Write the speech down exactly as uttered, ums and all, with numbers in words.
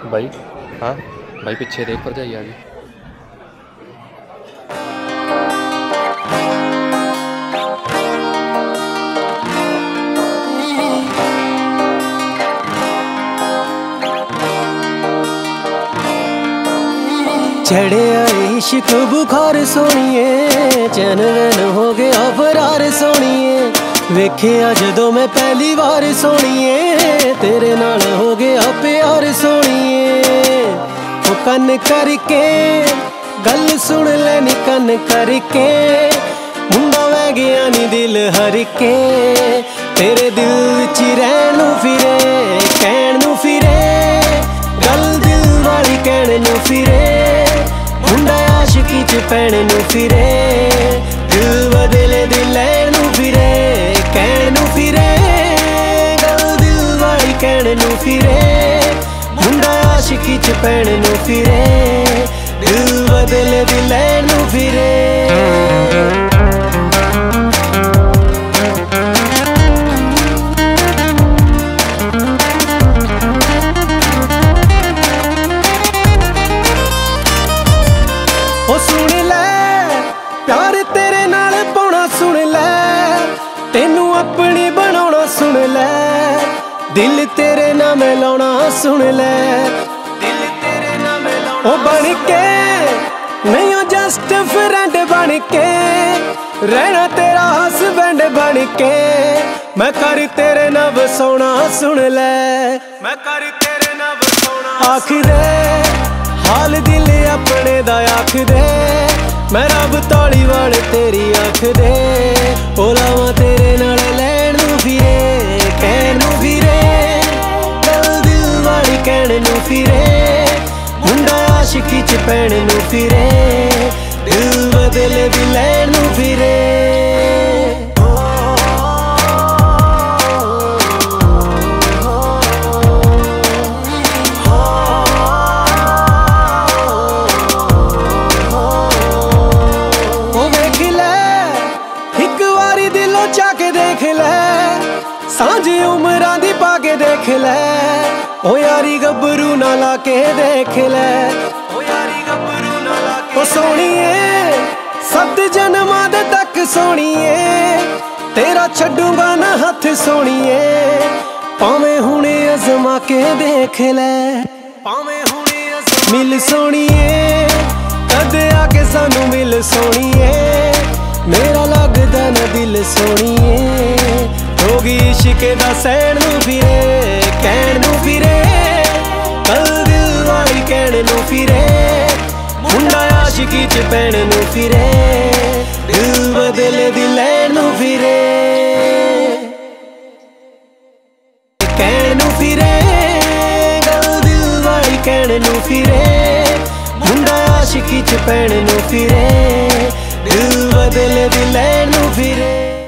भाई हाँ भाई पीछे देख भरजाई आ गई। चढ़िया इश्क बुखार सोनिए चैन वैन हो गया फरार सोनिए वेखिया जदों मैं पहली बार सोनिए तेरे नाल हो गया प्यार सोनिए वो कन करके गल सुन लैनी कन करके मुंडा वह गया नी दिल हर के तेरे दिल विच रहन नूं फिरे कहण नूं फिरे गल दिल वाली कहण नूं फिरे मुंडा आशिकी च पैण नूं फिरे दिल बदले दिल लैण नूं फिरे कहण नूं फिरे गल दिल वाली कहण नूं फिरे मुंडा आशिकी च पैण नूं फिरे दिल बदले दिल लैण नूं फिरे। सुन लै प्यार तेरे नाल पाउणा सुन लै तेनू अपनी बनाउणा सुन लै दिल तेरे नाम लाउणा सुन लै दिल तेरे नाम लाउणा ओ बन के नहीं ओ जस्ट फ्रेंड बन के रहना तेरा हसबैंड बन के मैं कर तेरे नाल वसाउणा सुन लै मैं कर तेरे नाल वसाउणा आख दे हाल दिल अपने दा आख दे मैं रब ताली वाल तेरी आख दे ओलावा तेरे नाल लैण नूं फिरे कहण नूं फिरे गल दिल वाली कहण नूं फिरे मुंडा आशिकी च पैण नूं फिरे दिल बदले दिल लैण नूं फिरे। जाके देख ले सांझी उमरां दी पाके देख ले ओ यारी गब्बरू ना लाके देख ले ओ यारी गब्बरू ना लाके ओ सोनिए सत जन्मां दे तक सोनिए तेरा छड्डूंगा ना हथ सोनिए भावें हुणे अजमा के देख ले भावें हुणे अजमा मिल सोनिए कद आके सानू मिल सोनिए मेरा लगदा ना दिल सोनिए होगी इश्क दा सैण नूं फिरे कहण नूं फिरे गल दिल वाली कहण नूं फिरे मुंडा आशिकी च पैण नूं फिरे दिल बदले दिल लैण नूं फिरे कहण नूं फिरे गल दिल वाली कहण नूं फिरे मुंडा आशिकी च पैण नूं फिरे दिल बदले दिल लैण नूं फिरे।